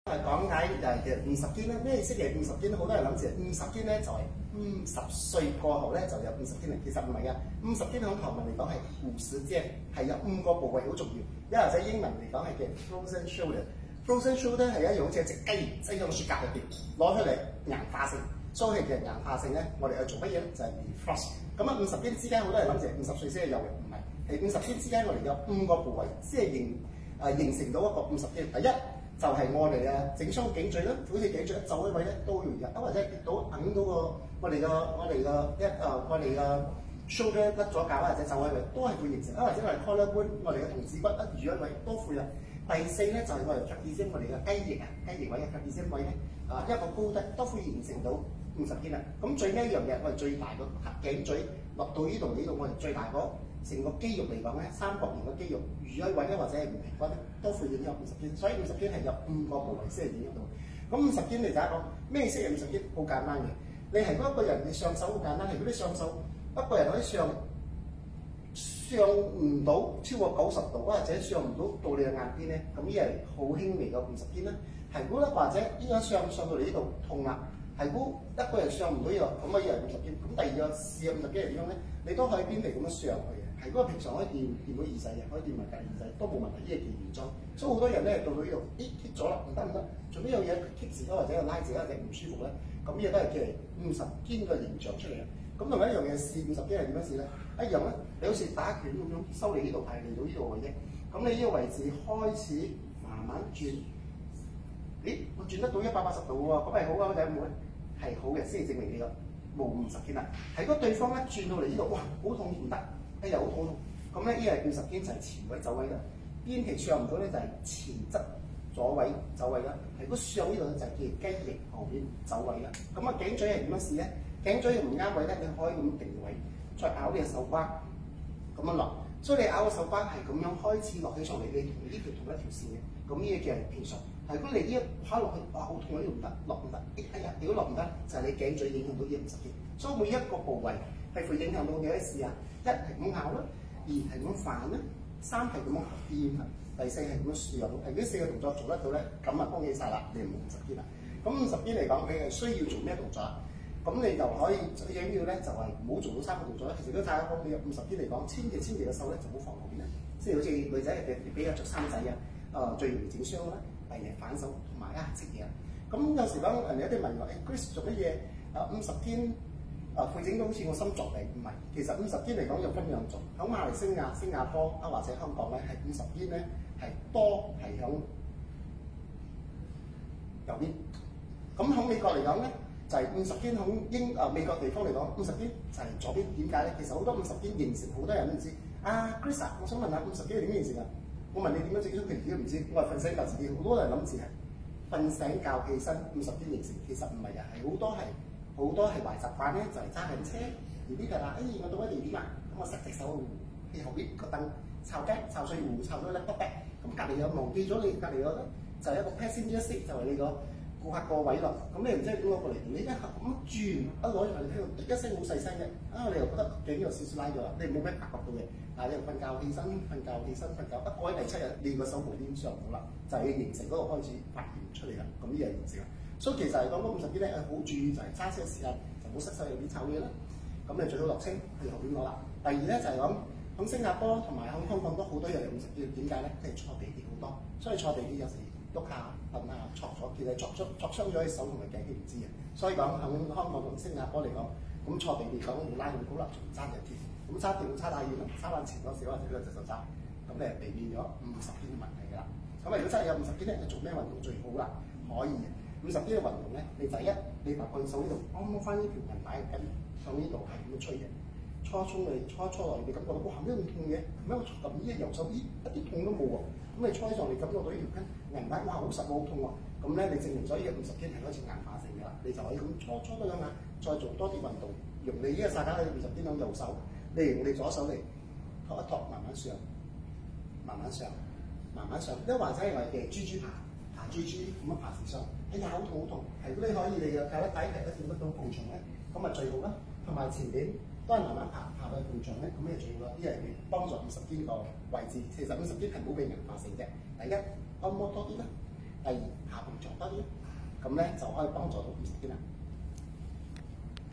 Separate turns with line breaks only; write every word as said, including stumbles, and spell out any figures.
係講解就係其實五十肩咧，咩意思嘅五十肩咧？好多人諗住五十肩咧就係五十歲過後咧就有五十肩啦，其實唔係啊。五十肩喺韓文嚟講係五十肩，係有五個部位好重要。因為喺英文嚟講係叫 frozen shoulder。frozen shoulder 係一樣好似一隻雞擠喺個雪格入邊攞出嚟硬化性，所以其實硬化性咧，我哋去做乜嘢咧？就係 defrost。咁啊，五十肩之間好多人諗住五十歲先係有嘅，唔係，係五十肩之間我哋有五個部位先係形誒形成到一個五十肩。第一就係我哋嘅整雙頸椎啦，好似頸椎一皺一位咧都會有，或者跌到揞到個我哋個我哋個一誒我哋個 shoulder 甩咗臼或者皺一位都係會形成，啊或者我哋 collarbone 我哋嘅同趾骨一移一位都會有。第四咧就係我哋 trapezium 我哋嘅雞翼啊雞翼位嘅 trapezium位咧啊一個高低都會形成到五十肩啦。咁最尾一樣嘢我哋最大個頸椎落到呢度呢度我哋最大個。成個肌肉嚟講咧，三角形嘅肌肉，魚鰭位咧或者係圓平骨咧，都會影響五十肩。所以五十肩係有五個部位先係影響到。咁五十肩嚟就係一個咩式嘅五十肩？好簡單嘅。你係嗰一個人，你上手好簡單，係嗰啲上手一個人可以上上唔到超過九十度，或者上唔到到你嘅眼邊咧，咁呢係好輕微嘅五十肩啦。係嗰咧或者呢個上上到嚟呢度痛啦。係估一個人上唔到呢個，咁啊依係五十肩。咁第二個試下五十肩係點樣咧？你都可以邊嚟咁樣上去嘅，係嗰個平常可以掂掂到耳仔嘅，可以掂埋隔耳仔都冇問題。呢係健原裝，所以好多人咧到到呢度，咦棘咗啦，唔得唔得，做咩有嘢棘住咗或者有拉住或者唔舒服咧？咁呢個都係叫嚟五十肩嘅形象出嚟嘅。咁同埋一樣嘢試五十肩係點樣試咧？一樣咧，你好似打拳咁樣收你呢度係嚟到呢度嘅啫。咁你呢個位置開始慢慢轉，咦我轉得到一百八十度喎，咁係好啊，有冇咧？係好嘅，先至證明你個冇五十肩啦。係嗰對方咧轉到嚟呢度，哇，好痛唔得，哎又好痛。咁咧呢係五十肩就係前位走位啦，邊期上唔到咧就係前側左位走位啦。係嗰上呢度就係叫雞翼後邊走位啦。咁啊頸椎係點樣試咧？頸椎唔啱位咧，你可以咁定位，再咬你嘅手瓜咁樣落。所以你咬個手瓜係咁樣開始落起上嚟，你同呢條同一條線嘅。咁呢嘢叫係平常。係如果你呢一趴落去，哇好痛啊！呢度唔得，落唔得。哎呀，如果落唔得，就係、是、你頸椎影響到呢五十肩。所以每一個部位係會影響到幾多事啊？一係咁咬啦，二係咁反啦，三係咁樣掂啦，第四係咁樣上。係呢四個動作做得到咧，咁啊恭喜晒啦，你冇五十肩啦。咁五十肩嚟講，你係需要做咩動作？咁你就可以最緊要咧就係唔好做到三個動作啦。其實都睇下講你有五十肩嚟講，千祈千祈嘅手咧就唔好放後邊啦。即係好似女仔嘅比較着衫仔啊，誒最容易整傷啦。第二反手同埋啊食嘢，咁有時講人哋有啲問我，誒 Chris 做乜嘢？啊五十肩啊會整到好似我心臟病，唔係，其實五十肩嚟講有分兩種，喺馬來西亞、新加坡啊或者香港咧，係五十肩咧係多係響右邊。咁喺美國嚟講咧，就係五十肩喺英啊美國地方嚟講，五十肩就係左邊。點解咧？其實好多五十肩形成，好多人都唔知。啊 Chris 啊，我想問下五十肩係點形成啊？我問你點樣整出平時都唔知，我係瞓醒覺自己，好多人諗住係瞓醒覺起身五十肩形成，其實唔係啊，係好多係好多係壞習慣咧，就係揸緊車，而呢就話，誒我到一地點啊，咁我塞隻手喺後邊個凳摷雞摷水壺摷到一粒卜卜，咁隔離有忘記咗你隔離有咧，就係一個 passenger seat 就係你個顧客個位咯，咁你唔知點攞過嚟，你一合咁轉一攞出嚟，你聽到滴一聲好細聲嘅，啊你又覺得頸有少少拉咗啦，你冇咩發覺到嘅。嗱，你瞓覺起身，瞓覺起身，瞓覺，一過喺第七日，你個手無端上唔到啦，就係形成嗰度開始發炎出嚟啦。咁呢樣形成啦。所以其實嚟講，嗰五十肩咧，好注意就係揸車嘅時間就唔好塞晒入邊炒嘢啦。咁你最好落車去後邊攞啦。第二咧就係講喺新加坡同埋喺香港都好多人有五十肩，點解咧？即係坐地鐵好多，所以坐地鐵有時喐下瞓下挫咗，其實挫出挫傷咗隻手同埋頸，你唔知嘅。所以講喺香港同新加坡嚟講，咁坐地鐵講冇拉咁高啦，仲揸地鐵。咁揸電差太遠啦，揸翻前多少或者兩隻手揸，咁你係避免咗五十肩嘅問題㗎啦。咁如果真係有五十肩咧，你做咩運動最好啦？可以嘅。五十肩嘅運動咧，你第一，你把個手呢度按摩翻呢條韌帶嘅筋，向呢度係咁樣吹嘅，搓搓你搓搓落你感覺到哇，後邊咁痛嘅，咁樣我撳呢隻右手，咦一啲痛都冇喎。咁你搓上你感覺到呢條筋韌帶，哇好實喎，好痛喎。咁咧你證明咗呢個五十肩係開始硬化性㗎啦，你就可以咁搓搓多兩下，再做多啲運動，用你呢個曬緊你五十肩響右手。你用你左手嚟托一托，慢慢上，慢慢上，慢慢上。因為或者係我哋嘅豬豬爬，爬豬豬咁樣爬時上，哎呀好痛好痛。係如果你可以你嘅靠得底，係一掂得到埲牆咧，咁咪最好啦。同埋前邊都係慢慢爬，爬到埲牆咧，咁咪最好啦。呢係幫助五十肩個位置。其實五十肩係冇俾硬化性嘅。第一按摩多啲啦，第第二下盤做多啲，咁咧就可以幫助到五十肩啦。